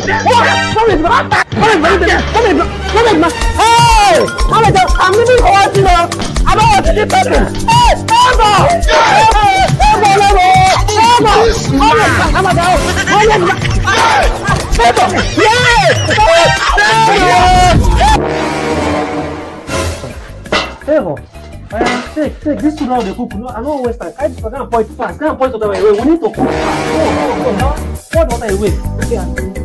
I'm leaving for what, you know. I don't want to leave person. Hey, take this food out of the cook. No, I don't waste time. I just can't point fast. Can't point to the way. We need to cook. Go. What are you with?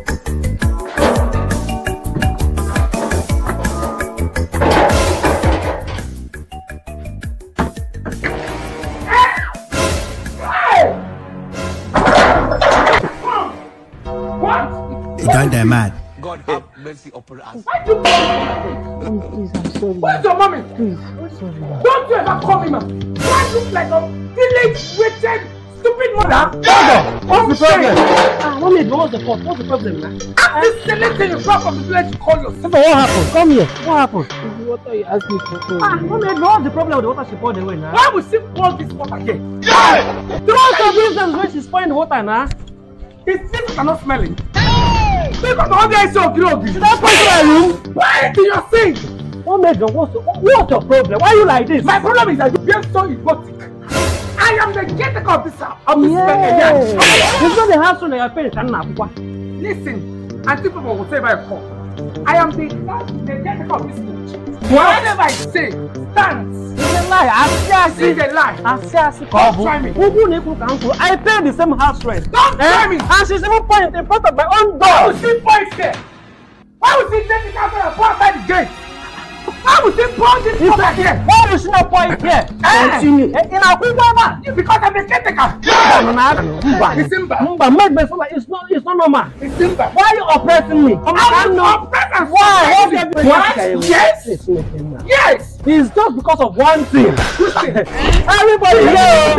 They're mad. God have mercy upon us. Why do you please, I'm sorry. Where's your mommy? Please, I'm sorry. Don't you ever call me, man. Why look like a village wretched, stupid mother? What's the problem? Mommy, what's the fault? What's the problem, man? I'm just selecting you from the village to call yourself. What happened? Come here. What happened? The water you asked me for. Mommy, what's the problem with the water she poured away now? Why would she pour this water here? Throw some reasons when she's pouring the water now. It's things cannot smell it. Because all there is so groggy. Should I point to my room? Why do you sing? What made what's your problem? Why are you like this? My problem is that you are so egotic. I am the caretaker of this house. It's not the house when your parents are not. Listen, I think people will say by call. I am the caretaker of this village. Whatever I say, stands. It's a lie. It's a lie. Don't try me. I pay the same house rent. Don't try me. And she's even pointing in front of my own door. Why would she point there? Why would she take the car and go outside the gate? Why would she point this over here? Why would she not point here? Continue. In our Kumba, because I'm a caretaker. It's Simba. Make me feel like it's not normal. It's Simba. Why are you oppressing me? I'm not oppressing. Why? What? Yes. Yes. It's just because of one thing. Everybody here.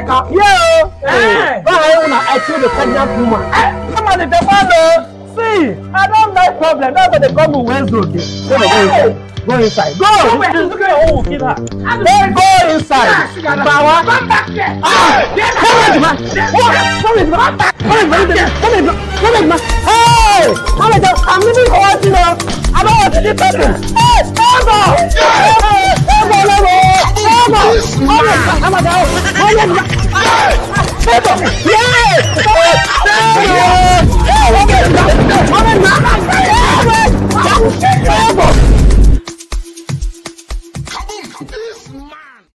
I killed the pregnant woman. Come on, the follow. See, I don't like problem. That's why they call me Wednesday. Go inside. Go! Look at your own kid. Then go inside. Bawa. Come back here. Come on, man. Hey! I'm leaving for what, you know. I don't want to leave person. Hey! Come on.